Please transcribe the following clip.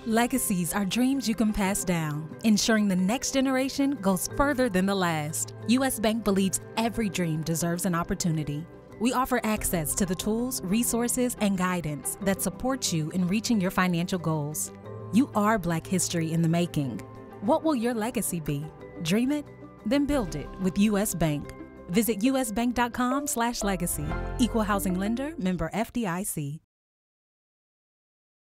Legacies are dreams you can pass down, ensuring the next generation goes further than the last. U.S. Bank believes every dream deserves an opportunity. We offer access to the tools, resources, and guidance that support you in reaching your financial goals. You are Black history in the making. What will your legacy be? Dream it? Then build it with U.S. Bank. Visit usbank.com/legacy. Equal housing lender, member FDIC.